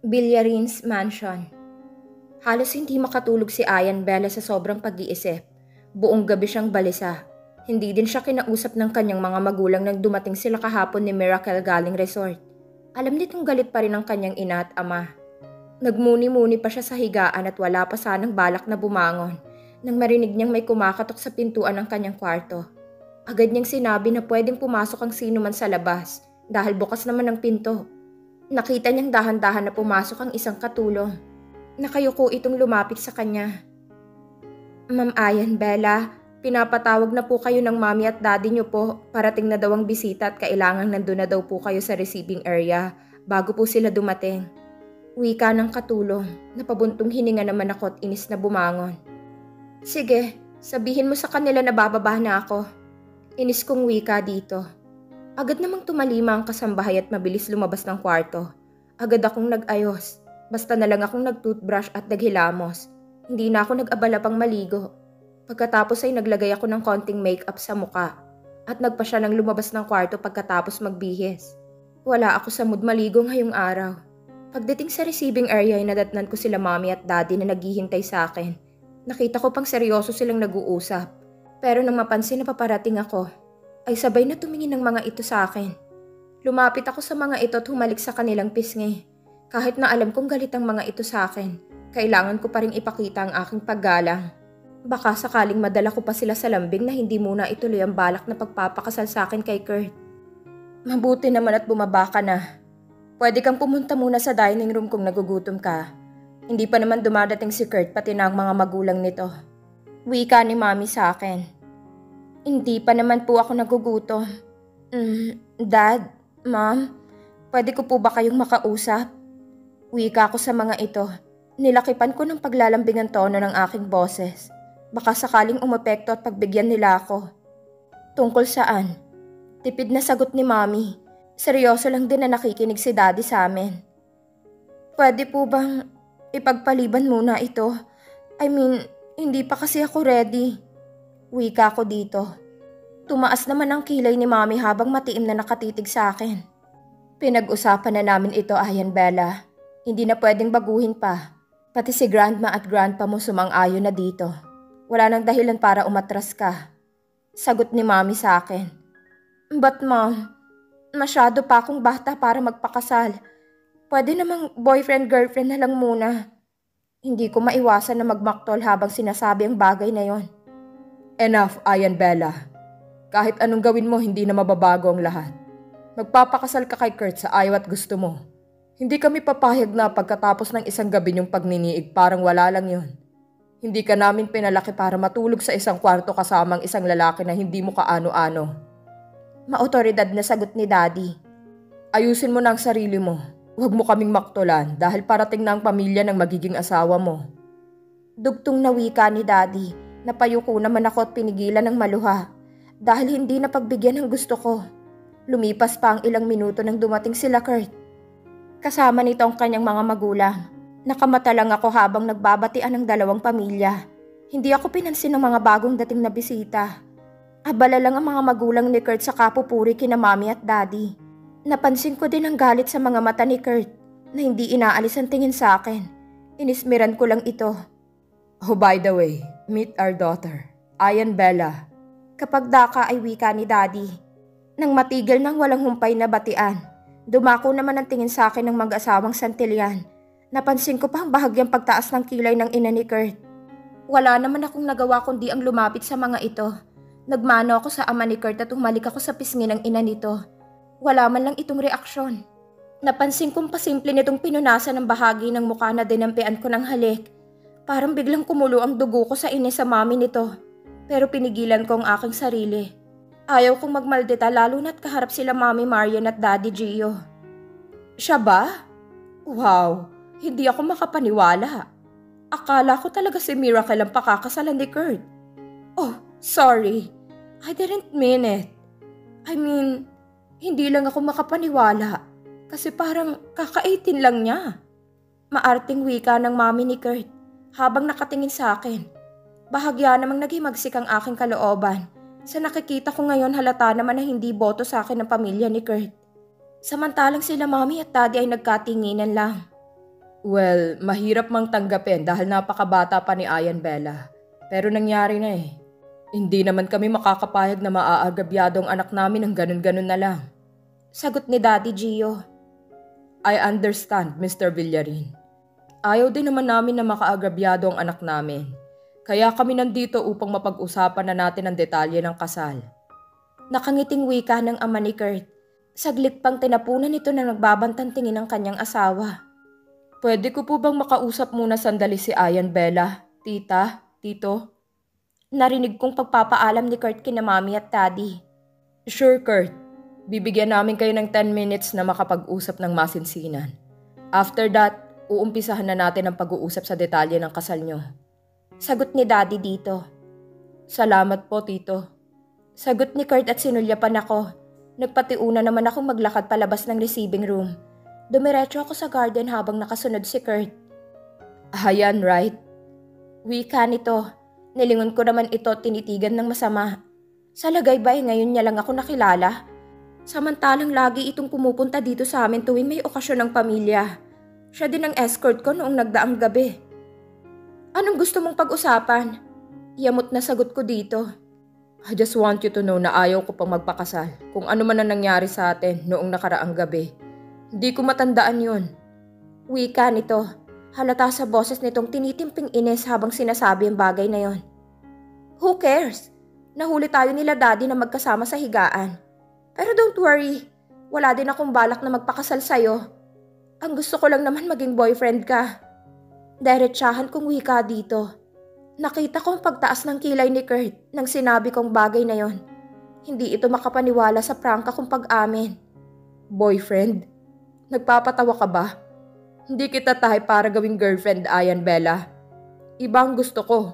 Villarin's Mansion. Halos hindi makatulog si Ayan Bella sa sobrang pag-iisip. Buong gabi siyang balisa. Hindi din siya kinausap ng kanyang mga magulang nang dumating sila kahapon ni Miracle galing resort. Alam nitong galit pa rin ang kanyang ina at ama. Nagmuni-muni pa siya sa higaan at wala pa sanang balak na bumangon nang marinig niyang may kumakatok sa pintuan ng kanyang kwarto. Agad niyang sinabi na pwedeng pumasok ang sino man sa labas dahil bukas naman ang pinto. Nakita niyang dahan-dahan na pumasok ang isang katulong. Nakayuko itong lumapit sa kanya. Ma'am Ayan Bella, pinapatawag na po kayo ng mami at daddy niyo po. Parating na daw ang bisita at kailangang nandun na daw po kayo sa receiving area bago po sila dumating. Wika ng katulong. Napabuntong hininga naman ako at inis na bumangon. Sige, sabihin mo sa kanila na bababa na ako. Inis kong wika dito. Agad namang tumalima ang kasambahay at mabilis lumabas ng kwarto. Agad akong nag-ayos. Basta na lang akong nag-toothbrush at naghilamos. Hindi na ako nag-abala pang maligo. Pagkatapos ay naglagay ako ng konting makeup sa muka. At nagpa siya ng lumabas ng kwarto pagkatapos magbihis. Wala ako sa mood maligo ngayong araw. Pagdating sa receiving area ay nadatnan ko sila mami at daddy na naghihintay sa akin. Nakita ko pang seryoso silang nag-uusap. Pero nang mapansin na paparating ako, ay sabay na tumingin ng mga ito sa akin. Lumapit ako sa mga ito at humalik sa kanilang pisngi. Kahit na alam kong galit ang mga ito sa akin, kailangan ko pa rin ipakita ang aking paggalang. Baka sakaling madala ko pa sila sa lambing na hindi muna ituloy ang balak na pagpapakasal sa akin kay Kurt. Mabuti naman at bumaba ka na. Pwede kang pumunta muna sa dining room kung nagugutom ka. Hindi pa naman dumadating si Kurt pati na ang mga magulang nito. Wika ni mami sa akin. Hindi pa naman po ako nagugutom. Dad, Mom, pwede ko po ba kayong makausap? Wika ko sa mga ito. Nilakipan ko ng paglalambingan tono ng aking boses. Baka sakaling umepekto at pagbigyan nila ako. Tungkol saan? Tipid na sagot ni Mami. Seryoso lang din na nakikinig si Daddy sa amin. Pwede po bang ipagpaliban muna ito? I mean, hindi pa kasi ako ready. Wika ko dito. Tumaas naman ang kilay ni Mami habang matiim na nakatitig sa akin. Pinag-usapan na namin ito, Ayan Bella. Hindi na pwedeng baguhin pa. Pati si grandma at grandpa mo sumang-ayon na dito. Wala nang dahilan para umatras ka. Sagot ni Mami sa akin. But Mom, masyado pa akong bata para magpakasal. Pwede namang boyfriend-girlfriend na lang muna. Hindi ko maiwasan na magmaktol habang sinasabi ang bagay na yon. Enough, Ayan Bella. Kahit anong gawin mo, hindi na mababago ang lahat. Magpapakasal ka kay Kurt sa ayaw at gusto mo. Hindi kami papayag na pagkatapos ng isang gabi niyong pagniniig parang wala lang yon. Hindi ka namin pinalaki para matulog sa isang kwarto kasamang isang lalaki na hindi mo kaano-ano. Maotoridad na sagot ni Daddy. Ayusin mo na ang sarili mo. Huwag mo kaming maktulan dahil parating na ang pamilya ng magiging asawa mo. Dugtong na wika ni Daddy. Napayuko naman ako at pinigilan ng maluha dahil hindi na pagbigyan ng gusto ko. Lumipas pa ang ilang minuto nang dumating sila Kurt. Kasama nito ang kanyang mga magulang. Nakamata lang ako habang nagbabatian ng dalawang pamilya. Hindi ako pinansin ng mga bagong dating na bisita. Abala lang ang mga magulang ni Kurt sa kapupuri kina Mami at Daddy. Napansin ko din ang galit sa mga mata ni Kurt na hindi inaalis ang tingin sa akin. Inismiran ko lang ito. Oh, by the way, meet our daughter, Ayan Bella. Kapag daka ay wika ni Daddy. Nang matigil ng walang humpay na batian, dumako naman ang tingin sa akin ng mag-asawang Santillan. Napansin ko pa ang bahagyang pagtaas ng kilay ng ina ni Kurt. Wala naman akong nagawa kundi ang lumapit sa mga ito. Nagmano ako sa ama ni Kurt at humalik ako sa pisngi ng ina nito. Wala man lang itong reaksyon. Napansin kong pasimple nitong pinunasan ng bahagi ng mukha na dinampian ko ng halik. Parang biglang kumulo ang dugo ko sa inis sa mami nito. Pero pinigilan ko ang aking sarili. Ayaw kong magmaldita lalo na't kaharap sila Mami Marian at Daddy Gio. Siya ba? Wow, hindi ako makapaniwala. Akala ko talaga si Miracle ang pakakasalan ni Kurt. Oh, sorry. I didn't mean it. I mean, hindi lang ako makapaniwala. Kasi parang kaka-18 lang niya. Maarting wika ng mami ni Kurt habang nakatingin sa akin. Bahagya namang naghimagsik ang aking kalooban. Sa nakikita ko ngayon halata naman na hindi boto sa akin ng pamilya ni Kurt. Samantalang sila Mami at Daddy ay nagkatinginan lang. Well, mahirap mang tanggapin dahil napakabata pa ni Ayan Bella. Pero nangyari na eh. Hindi naman kami makakapayag na maaagabyado ang anak namin ng ganun-ganun na lang. Sagot ni Daddy Gio. I understand, Mr. Villarin. Ayaw din naman namin na makaagabyado ang anak namin. Kaya kami nandito upang mapag-usapan na natin ang detalye ng kasal. Nakangiting wika ng ama ni Kurt. Saglit pang tinapunan nito na nagbabantang tingin ng kanyang asawa. Pwede ko po bang makausap muna sandali si Ayan Bella, tita, tito? Narinig kong pagpapaalam ni Kurt kina mami at daddy. Sure, Kurt. Bibigyan namin kayo ng 10 minutes na makapag-usap ng masinsinan. After that, uumpisahan na natin ang pag-uusap sa detalye ng kasal nyo. Sagot ni daddy dito. Salamat po, tito. Sagot ni Kurt at sinulyapan ako. Nagpatiuna naman akong maglakad palabas ng receiving room. Dumiretso ako sa garden habang nakasunod si Kurt. Ayan, right? Wika nito. Nilingon ko naman ito tinitigan ng masama. Sa lagay ba ngayon niya lang ako nakilala? Samantalang lagi itong pumupunta dito sa amin tuwing may okasyon ng pamilya. Siya din ang escort ko noong nagdaang gabi. Anong gusto mong pag-usapan? Yamot na sagot ko dito. I just want you to know na ayaw ko pang magpakasal kung ano man ang nangyari sa atin noong nakaraang gabi. Hindi ko matandaan yun. Wika nito. Halata sa boses nitong tinitimping inis habang sinasabi ang bagay na yon. Who cares? Nahuli tayo nila daddy na magkasama sa higaan. Pero don't worry, wala din akong balak na magpakasal sa'yo. Ang gusto ko lang naman maging boyfriend ka. Diretsahan kong wika dito. Nakita ko ang pagtaas ng kilay ni Kurt nang sinabi kong bagay na yon. Hindi ito makapaniwala sa prangka kong pag-amin. Boyfriend? Nagpapatawa ka ba? Hindi kita tahay para gawing girlfriend, Ayan Bella. Ibang gusto ko.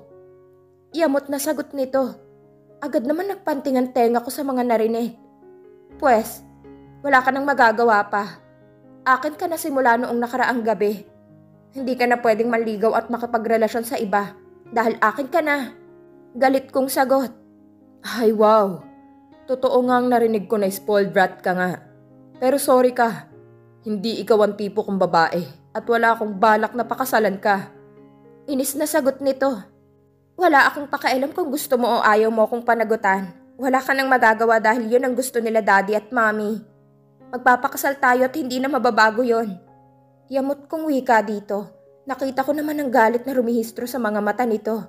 Yamot na sagot nito. Agad naman nagpantingan tenga ko sa mga narinig. Pwes, wala ka nang magagawa pa. Akin ka na simula noong nakaraang gabi. Hindi ka na pwedeng maligaw at makipagrelasyon sa iba dahil akin ka na. Galit kong sagot. Ay wow, totoo ngang narinig ko na spoiled brat ka nga. Pero sorry ka, hindi ikaw ang tipo kong babae at wala akong balak na pakasalan ka. Inis na sagot nito. Wala akong pakialam kung gusto mo o ayaw mo akong panagutan. Wala ka nang magagawa dahil yun ang gusto nila daddy at mommy. Magpapakasal tayo at hindi na mababago yon. Yamot kong wika dito. Nakita ko naman ang galit na rumihistro sa mga mata nito.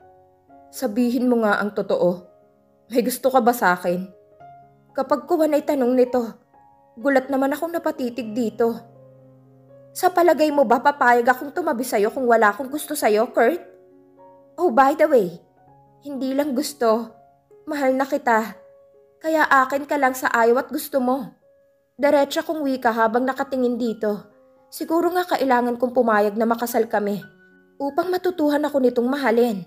Sabihin mo nga ang totoo. May gusto ka ba sa akin? Kapag kuwan ay tanong nito, gulat naman akong napatitig dito. Sa palagay mo ba papayag akong tumabi sa'yo kung wala akong gusto sa'yo, Kurt? Oh, by the way, hindi lang gusto. Mahal na kita. Kaya akin ka lang sa ayaw at gusto mo. Diretsa kong wika habang nakatingin dito. Siguro nga kailangan kong pumayag na makasal kami upang matutuhan ako nitong mahalin.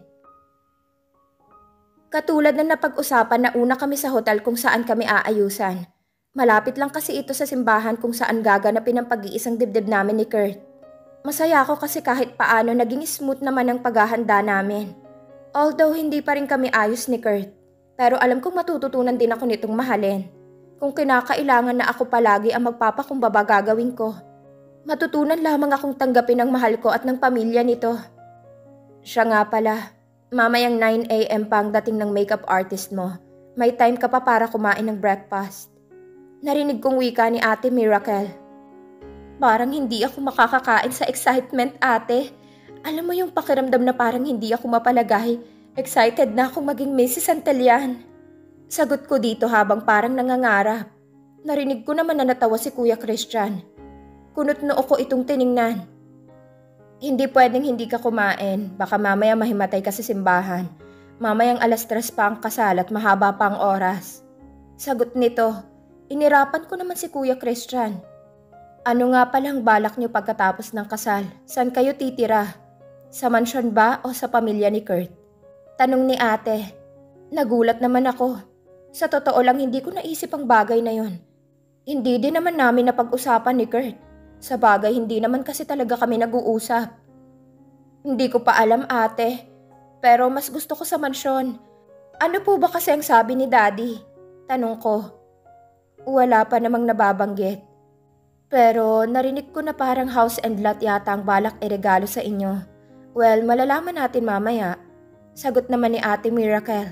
Katulad na napag-usapan na una kami sa hotel kung saan kami aayusan. Malapit lang kasi ito sa simbahan kung saan gaganapin ang pag-iisang dibdib namin ni Kurt. Masaya ako kasi kahit paano naging smooth naman ang paghahanda namin. Although hindi pa rin kami ayos ni Kurt. Pero alam kong matututunan din ako nitong mahalin. Kung kinakailangan na ako palagi ang magpapakumbaba gagawin ko. Matutunan lamang akong tanggapin ang mahal ko at ng pamilya nito. Siya nga pala, mamayang 9 AM pa ang dating ng makeup artist mo. May time ka pa para kumain ng breakfast. Narinig kong wika ni Ate Miracle. Parang hindi ako makakakain sa excitement, ate. Alam mo yung pakiramdam na parang hindi ako mapalagay. Excited na akong maging Mrs. Santillan. Sagot ko dito habang parang nangangarap. Narinig ko naman na natawa si Kuya Christian. Kunot noo ko itong tiningnan. Hindi pwedeng hindi ka kumain. Baka mamaya mahimatay ka sa simbahan. Mamayang 3:00 pa ang kasal at mahaba pa ang oras. Sagot nito. Inirapan ko naman si Kuya Christian. Ano nga palang balak niyo pagkatapos ng kasal? Saan kayo titira? Sa mansyon ba o sa pamilya ni Kurt? Tanong ni ate. Nagulat naman ako. Sa totoo lang hindi ko naisip ang bagay na yon. Hindi din naman namin napag-usapan ni Kurt. Sa bagay hindi naman kasi talaga kami nag-uusap. Hindi ko pa alam ate. Pero mas gusto ko sa mansyon. Ano po ba kasi ang sabi ni daddy? Tanong ko. Wala pa namang nababanggit. Pero narinig ko na parang house and lot yata ang balak iregalo sa inyo. Well, malalaman natin mamaya. Sagot naman ni Ate Miracle.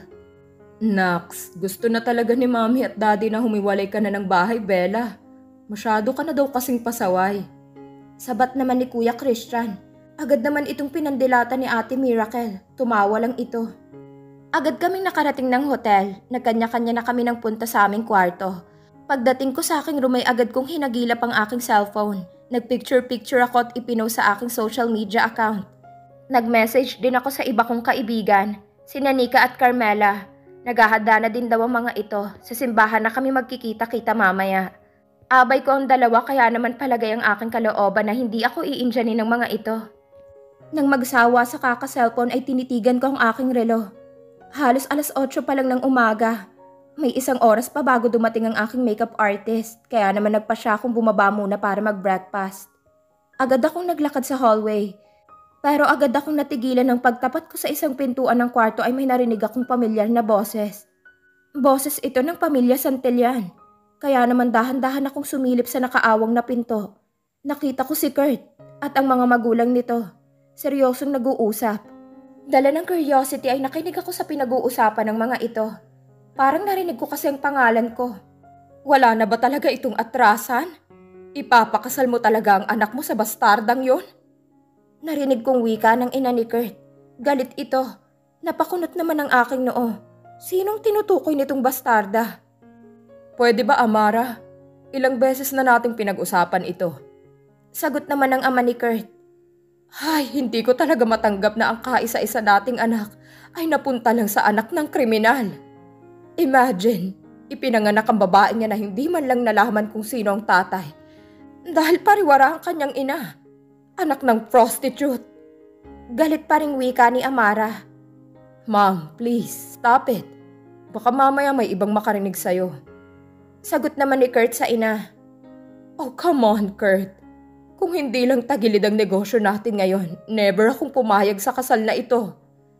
Naks, gusto na talaga ni Mommy at Daddy na humiwalay ka na ng bahay, Bella. Masyado ka na daw kasing pasaway. Sabat naman ni Kuya Christian. Agad naman itong pinandilata ni Ate Miracle. Tumawa lang ito. Agad kaming nakarating ng hotel. Nagkanya-kanya na kami ng punta sa aming kwarto. Pagdating ko sa aking room ay agad kong hinagilap ang aking cellphone. Nagpicture-picture ako at ipinost sa aking social media account. Nag-message din ako sa iba kong kaibigan, sina Nika at Carmela. Naghahanda na din daw ang mga ito. Sa simbahan na kami magkikita-kita mamaya. Abay ko ang dalawa kaya naman palagay ang aking kalooban na hindi ako iinjanin ng mga ito. Nang magsawa sa kaka-cellphone ay tinitigan ko ang aking relo. Halos 8:00 pa lang ng umaga. May 1 oras pa bago dumating ang aking makeup artist, kaya naman nagpa siya akong bumaba muna para mag-breakfast. Agad akong naglakad sa hallway, pero agad akong natigilan ng pagtapat ko sa isang pintuan ng kwarto ay may narinig akong pamilyar na boses. Boses ito ng pamilya Santillan, kaya naman dahan-dahan akong sumilip sa nakaawang na pinto. Nakita ko si Kurt at ang mga magulang nito, seryosong nag-uusap. Dala ng curiosity ay nakinig ako sa pinag-uusapan ng mga ito. Parang narinig ko kasi ang pangalan ko. Wala na ba talaga itong atrasan? Ipapakasal mo talaga ang anak mo sa bastardang yon? Narinig kong wika ng ina ni Kurt. Galit ito. Napakunot naman ang aking noo. Sinong tinutukoy nitong bastarda? Pwede ba, Amara? Ilang beses na nating pinag-usapan ito. Sagot naman ng ama ni Kurt. Ay, hindi ko talaga matanggap na ang kaisa-isa nating anak ay napunta lang sa anak ng kriminal. Imagine, ipinanganak ang babae niya na hindi man lang nalaman kung sino ang tatay. Dahil pariwara ang kanyang ina. Anak ng prostitute. Galit pa ring wika ni Amara. Mom, please, stop it. Baka mamaya may ibang makarinig sa'yo. Sagot naman ni Kurt sa ina. Oh, come on, Kurt. Kung hindi lang tagilid ang negosyo natin ngayon, never akong pumayag sa kasal na ito.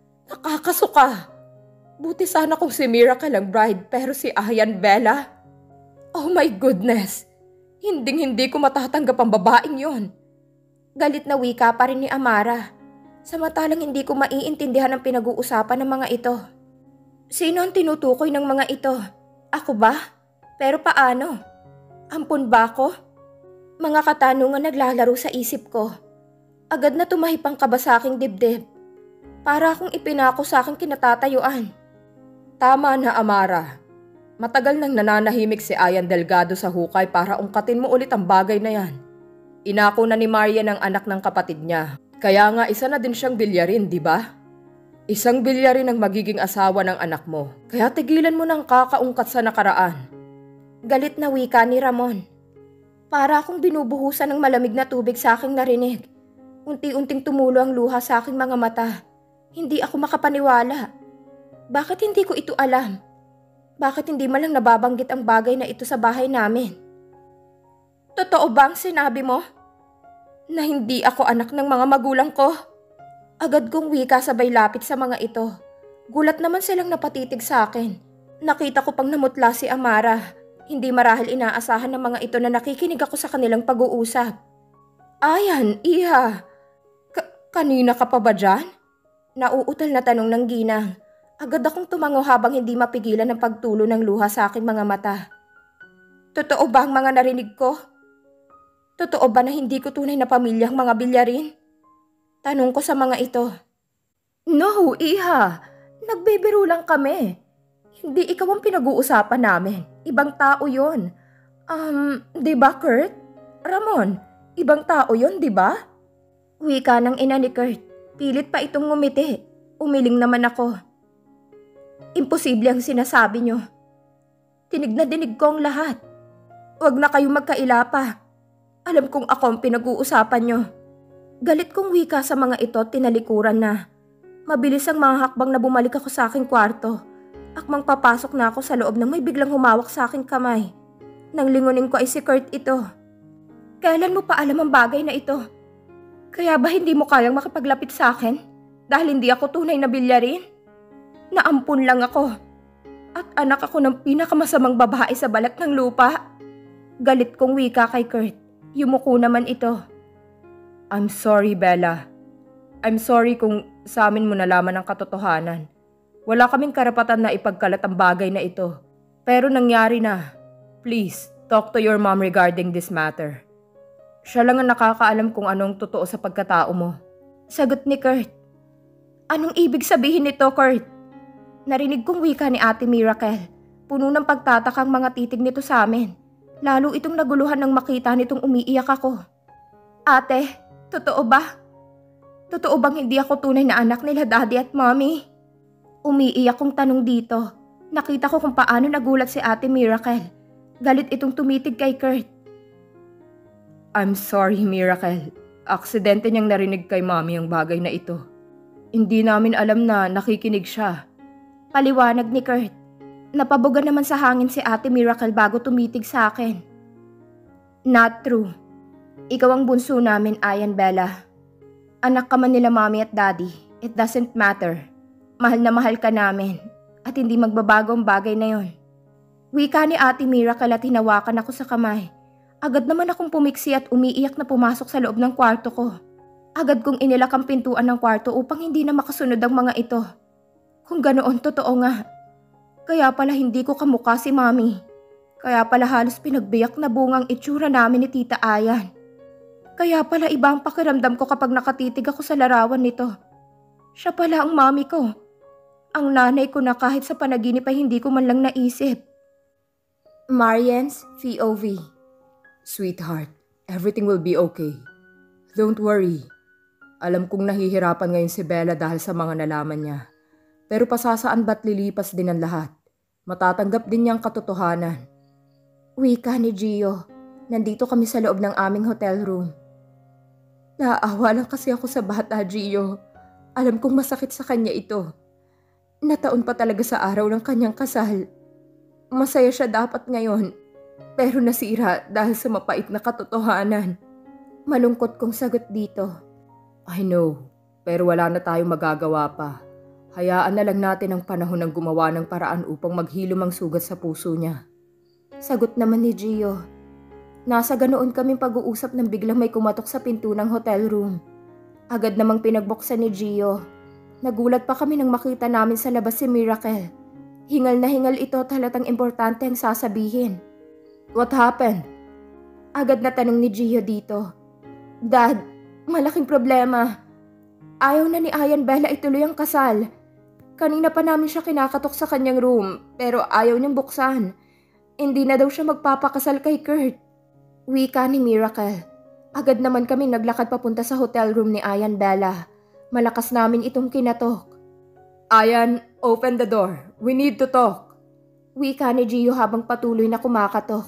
Nakakasuka. Buti sana kung si Miracle ang bride pero si Ayan Bella. Oh my goodness. Hinding-hindi ko matatanggap ang babaeng yon. Galit na wika pa rin ni Amara. Samantalang hindi ko maiintindihan ang pinag-uusapan ng mga ito. Sino ang tinutukoy ng mga ito? Ako ba? Pero paano? Ampun ba ako? Mga katanungan naglalaro sa isip ko. Agad na tumahipang kaba sa aking dibdib. Para akong ipinako sa aking kinatatayuan. Tama na, Amara. Matagal nang nananahimik si Ayan Delgado sa hukay para ungkatin mo ulit ang bagay na yan. Inako na ni Marian ang anak ng kapatid niya. Kaya nga isa na din siyang bilyarin, di ba? Isang bilyarin ang magiging asawa ng anak mo. Kaya tigilan mo ng kakaungkat sa nakaraan. Galit na wika ni Ramon. Para akong binubuhusan ng malamig na tubig sa aking narinig. Unti-unting tumulo ang luha sa aking mga mata. Hindi ako makapaniwala. Bakit hindi ko ito alam? Bakit hindi man lang nababanggit ang bagay na ito sa bahay namin? Totoo ba ang sinabi mo? Na hindi ako anak ng mga magulang ko? Agad kong wika sabay lapit sa mga ito. Gulat naman silang napatitig sa akin. Nakita ko pang namutla si Amara. Hindi marahil inaasahan ng mga ito na nakikinig ako sa kanilang pag-uusap. Ayan, iha. Kanina ka pa ba dyan? Nauutal na tanong ng ginang. Agad akong tumango habang hindi mapigilan ang pagtulo ng luha sa aking mga mata. Totoo ba ang mga narinig ko? Totoo ba na hindi ko tunay na pamilya ang mga bilyarin? Tanong ko sa mga ito. No, iha. Nagbibiro lang kami. Hindi ikaw ang pinag-uusapan namin. Ibang tao yon. Di ba Kurt? Ramon, ibang tao yon, di ba? Wika ng ina ni Kurt. Pilit pa itong ngumiti. Umiling naman ako. Imposible ang sinasabi nyo. Tinig na dinig ko ang lahat. Huwag na kayong magkaila pa. Alam kong ako ang pinag-uusapan nyo. Galit kong wika sa mga ito at tinalikuran na. Mabilis ang mga hakbang na bumalik ako sa aking kwarto. Akmang papasok na ako sa loob nang may biglang humawak sa aking kamay. Nang lingunin ko ay si Kurt ito. Kailan mo pa alam ang bagay na ito? Kaya ba hindi mo kayang makipaglapit sa akin? Dahil hindi ako tunay na bilyarin? Naampun lang ako. At anak ako ng pinakamasamang babae sa balat ng lupa. Galit kong wika kay Kurt. Yumuko naman ito. I'm sorry, Bella. I'm sorry kung sa amin mo nalaman ang katotohanan. Wala kaming karapatan na ipagkalat ang bagay na ito. Pero nangyari na. Please, talk to your mom regarding this matter. Siya lang ang nakakaalam kung anong totoo sa pagkatao mo. Sagot ni Kurt. Anong ibig sabihin nito, Kurt? Narinig kong wika ni Ate Miracle. Puno ng pagtatakang mga titig nito sa amin. Lalo itong naguluhan nang makita nitong umiiyak ako. Ate, totoo ba? Totoo bang hindi ako tunay na anak nila Daddy at Mommy? Umiiyak kong tanong dito. Nakita ko kung paano nagulat si Ate Miracle. Galit itong tumitig kay Kurt. I'm sorry, Miracle. Aksidente niyang narinig kay Mommy ang bagay na ito. Hindi namin alam na nakikinig siya. Paliwanag ni Kurt. Napabuga naman sa hangin si Ate Miracle bago tumitig sa akin. Not true. Ikaw ang bunso namin, Ayan Bella. Anak ka man nila Mommy at Daddy, it doesn't matter. Mahal na mahal ka namin at hindi magbabago ang bagay na yon. Wika ni Ate Miracle at hinawakan ako sa kamay. Agad naman akong pumiksi at umiiyak na pumasok sa loob ng kwarto ko. Agad kong inilak ang pintuan ng kwarto upang hindi na makasunod ang mga ito. Kung ganoon, totoo nga. Kaya pala hindi ko kamukha si Mommy. Kaya pala halos pinagbiyak na bungang itsura namin ni Tita Ayan. Kaya pala iba ang pakiramdam ko kapag nakatitig ako sa larawan nito. Siya pala ang Mommy ko. Ang nanay ko na kahit sa panaginip ay hindi ko man lang naisip. Marian's POV. Sweetheart, everything will be okay. Don't worry. Alam kong nahihirapan ngayon si Bella dahil sa mga nalaman niya. Pero pasasaan ba't lilipas din ang lahat? Matatanggap din niyang katotohanan. Wika ni Gio. Nandito kami sa loob ng aming hotel room. Naawa lang kasi ako sa bata, Gio. Alam kong masakit sa kanya ito. Nataon pa talaga sa araw ng kanyang kasal. Masaya siya dapat ngayon. Pero nasira dahil sa mapait na katotohanan. Malungkot kong sagot dito. I know, pero wala na tayong magagawa pa. Hayaan na lang natin ang panahon ng gumawa ng paraan upang maghilom ang sugat sa puso niya. Sagot naman ni Gio. Nasa ganoon kaming pag-uusap nang biglang may kumatok sa pinto ng hotel room. Agad namang pinagbuksan ni Gio. Nagulat pa kami nang makita namin sa labas si Miracle. Hingal na hingal ito, talatang importante ang sasabihin. What happened? Agad na tanong ni Gio dito. Dad, malaking problema. Ayaw na ni Ayan Bella ituloy ang kasal. Kanina pa namin siya kinakatok sa kanyang room pero ayaw niyang buksan. Hindi na daw siya magpapakasal kay Kurt. Wika ni Miracle. Agad naman kami naglakad papunta sa hotel room ni Ayan Bella. Malakas namin itong kinatok. Ayan, open the door. We need to talk. Wika ni Gio habang patuloy na kumakatok.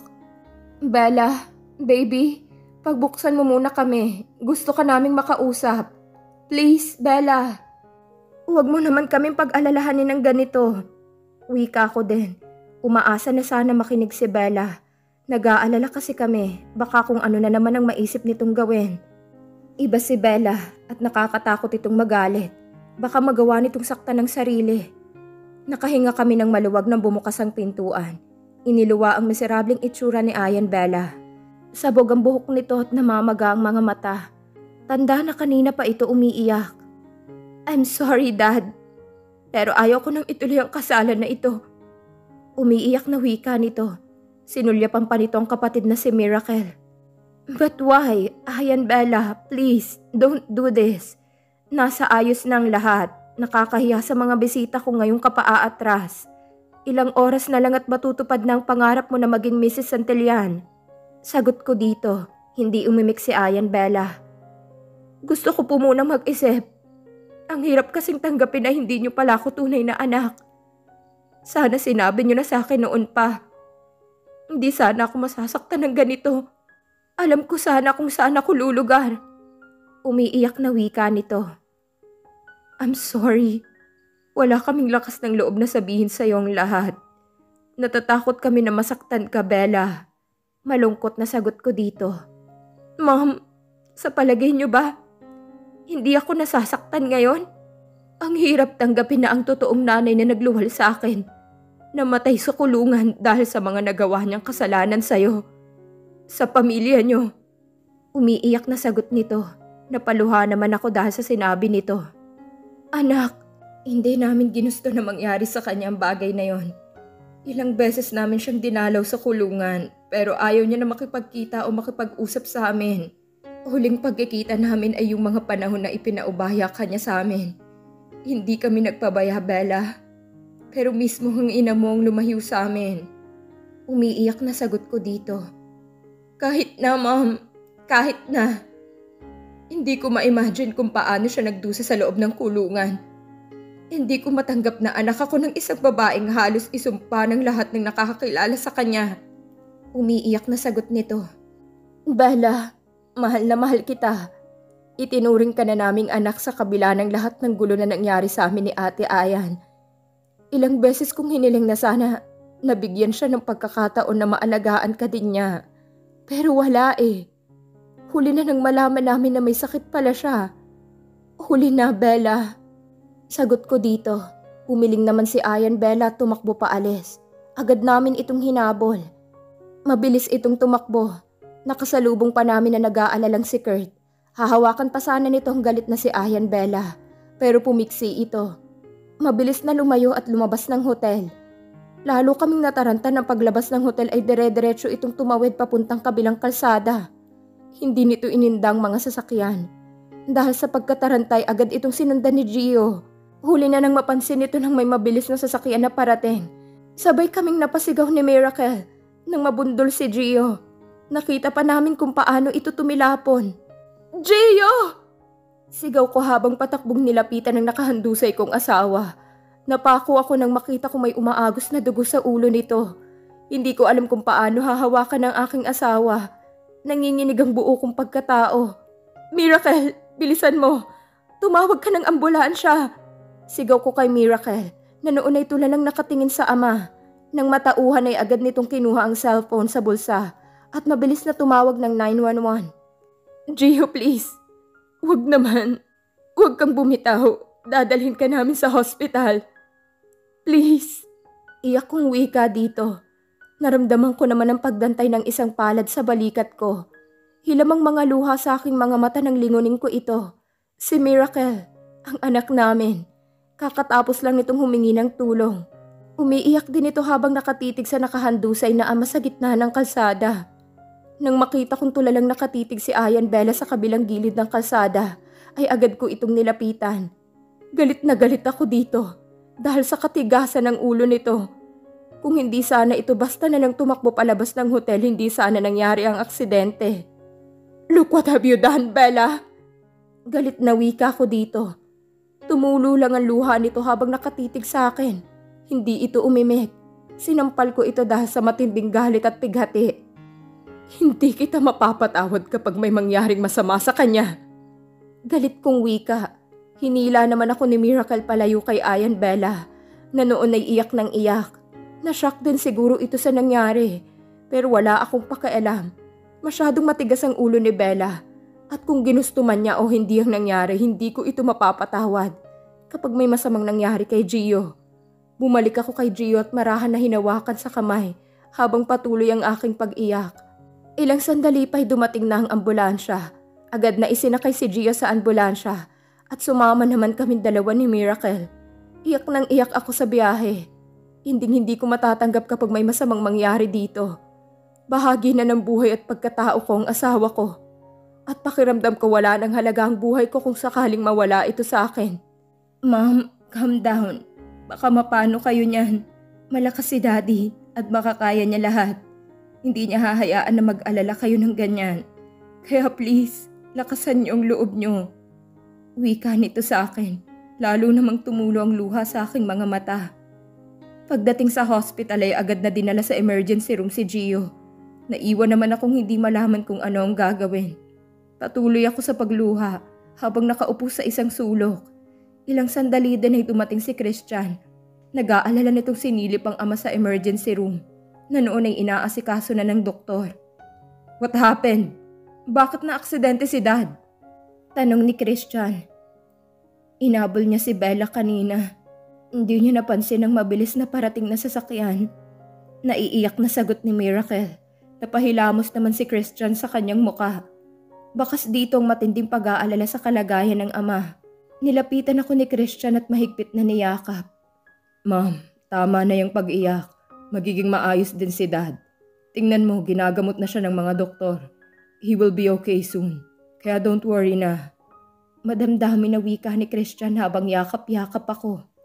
Bella, baby, pagbuksan mo muna kami. Gusto ka naming makausap. Please, Bella. Huwag mo naman kaming pag-alalahanin ng ganito. Wika ko din. Umaasa na sana makinig si Bella. Nag-aalala kasi kami, baka kung ano na naman ang maisip nitong gawin. Iba si Bella at nakakatakot itong magalit. Baka magawa nitong saktan ng sarili. Nakahinga kami ng maluwag nang bumukas ang pintuan. Iniluwa ang miserableng itsura ni Ayan Bella. Sabog ang buhok nito at namamaga ang mga mata. Tanda na kanina pa ito umiiyak. I'm sorry, Dad. Pero ayaw ko nang ituloy ang kasalan na ito. Umiiyak na wika nito. Sinulyapan pa nito ang kapatid na si Miracle. But why? Ayan Bella, please, don't do this. Nasa ayos na ang lahat. Nakakahiya sa mga bisita ko ngayong kapaaatras. Ilang oras na lang at matutupad na ang pangarap mo na maging Mrs. Santillan. Sagot ko dito, hindi umimik si Ayan Bella. Gusto ko po munang mag-isip. Ang hirap kasing tanggapin na hindi niyo pala ako tunay na anak. Sana sinabi niyo na sa akin noon pa. Hindi sana ako masasaktan ng ganito. Alam ko sana kung saan ako lulugar. Umiiyak na wika nito. I'm sorry. Wala kaming lakas ng loob na sabihin sa iyo ang lahat. Natatakot kami na masaktan ka, Bella. Malungkot na sagot ko dito. Mom, sa palagay niyo ba? Hindi ako nasasaktan ngayon? Ang hirap tanggapin na ang totoong nanay na nagluhal sa akin. Namatay sa kulungan dahil sa mga nagawa niyang kasalanan sa'yo. Sa pamilya niyo. Umiiyak na sagot nito. Napaluha naman ako dahil sa sinabi nito. Anak, hindi namin ginusto na mangyari sa kanya ang bagay na yon. Ilang beses namin siyang dinalaw sa kulungan pero ayaw niya na makipagkita o makipag-usap sa amin. Huling pagkikita namin ay yung mga panahon na ipinaubaya kanya sa amin. Hindi kami nagpabaya, Bella. Pero mismo ang ina mo ang lumayo sa amin. Umiiyak na sagot ko dito. Kahit na, Mom. Kahit na. Hindi ko ma-imagine kung paano siya nagdusa sa loob ng kulungan. Hindi ko matanggap na anak ako ng isang babaeng halos isumpa ng lahat ng nakakakilala sa kanya. Umiiyak na sagot nito. Bella, mahal na mahal kita. Itinuring ka na naming anak sa kabila ng lahat ng gulo na nangyari sa amin ni Ate Ayan. Ilang beses kong hiniling na sana nabigyan siya ng pagkakataon na maalagaan ka din niya. Pero wala eh. Huli na nang malaman namin na may sakit pala siya. Huli na, Bella. Sagot ko dito. Humiling naman si Ayan, Bella, at tumakbo pa alis. Agad namin itong hinabol. Mabilis itong tumakbo. Nakasalubong pa namin na nag-aalalang si Kurt. Hahawakan pa sana nito ang galit na si Ayan, Bella. Pero pumiksi ito. Mabilis na lumayo at lumabas ng hotel. Lalo kaming nataranta ng paglabas ng hotel ay dire-diretso itong tumawid papuntang kabilang kalsada. Hindi nito inindang mga sasakyan. Dahil sa pagkatarantay agad itong sinundan ni Gio. Huli na nang mapansin nito nang may mabilis na sasakyan na parating. Sabay kaming napasigaw ni Miracle nang mabundol si Gio. Nakita pa namin kung paano ito tumilapon. Gio! Sigaw ko habang patakbong nilapitan ng nakahandusay kong asawa. Napako ako nang makita ko may umaagos na dugo sa ulo nito. Hindi ko alam kung paano hahawakan ng aking asawa. Nanginginig ang buo kong pagkatao. Miracle, bilisan mo. Tumawag ka ng ambulansya. Sigaw ko kay Miracle na noon ay tulalang nakatingin sa ama. Nang matauhan ay agad nitong kinuha ang cellphone sa bulsa at mabilis na tumawag ng 911. Gio, please. Huwag naman. Huwag kang bumitaw. Dadalhin ka namin sa hospital. Please. Iyak kong wika dito. Naramdaman ko naman ang pagdantay ng isang palad sa balikat ko. Hilamang mga luha sa aking mga mata nang lingunin ko ito. Si Miracle, ang anak namin. Kakatapos lang nitong humingi ng tulong. Umiiyak din ito habang nakatitig sa nakahandusay na ama sa gitna ng kalsada. Nang makita kong tulalang nakatitig si Ayan, Bella sa kabilang gilid ng kalsada, ay agad ko itong nilapitan. Galit na galit ako dito dahil sa katigasan ng ulo nito. Kung hindi sana ito basta na lang tumakbo palabas ng hotel, hindi sana nangyari ang aksidente. Look what have you done, Bella? Galit na wika ko dito. Tumulo lang ang luha nito habang nakatitig sa akin. Hindi ito umimik. Sinampal ko ito dahil sa matinding galit at pighati. Hindi kita mapapatawad kapag may mangyaring masama sa kanya. Galit kong wika. Hinila naman ako ni Miracle palayo kay Ayan, Bella, na noon ay iyak ng iyak. Nashock din siguro ito sa nangyari, pero wala akong pakialam. Masyadong matigas ang ulo ni Bella, at kung ginusto man niya o hindi ang nangyari, hindi ko ito mapapatawad kapag may masamang nangyari kay Gio. Bumalik ako kay Gio at marahan na hinawakan sa kamay habang patuloy ang aking pag-iyak. Ilang sandali pa'y dumating na ang ambulansya. Agad na isinakay si Gio sa ambulansya at sumama naman kaming dalawa ni Miracle. Iyak nang iyak ako sa biyahe. Hindi ko matatanggap kapag may masamang mangyari dito. Bahagi na ng buhay at pagkatao ko ang asawa ko. At pakiramdam ko wala nang halaga ang buhay ko kung sakaling mawala ito sa akin. Ma'am, calm down. Baka mapano kayo niyan. Malakas si Daddy at makakaya niya lahat. Hindi niya hahayaan na mag-alala kayo ng ganyan. Kaya please, lakasan niyo ang loob niyo. Wika nito sa akin. Lalo namang tumulo ang luha sa aking mga mata. Pagdating sa hospital ay agad na dinala sa emergency room si Gio. Naiwan naman akong hindi malaman kung ano ang gagawin. Patuloy ako sa pagluha habang nakaupo sa isang sulok. Ilang sandali din ay dumating si Christian. Nag-aalala nitong sinilip ang ama sa emergency room na noon ay inaasikaso na ng doktor. What happened? Bakit na aksidente si Dad? Tanong ni Christian. Inabol niya si Bella kanina. Hindi niya napansin ang mabilis na parating na sasakyan. Naiiyak na sagot ni Miracle. Napahilamos naman si Christian sa kanyang muka. Bakas dito ang matinding pag-aalala sa kalagayan ng ama. Nilapitan ako ni Christian at mahigpit na niyakap. Ma'am, tama na yung pag-iyak. Magiging maayos din si Dad. Tingnan mo, ginagamot na siya ng mga doktor. He will be okay soon. Kaya don't worry na. Madamdami na wika ni Christian habang yakap-yakap ako.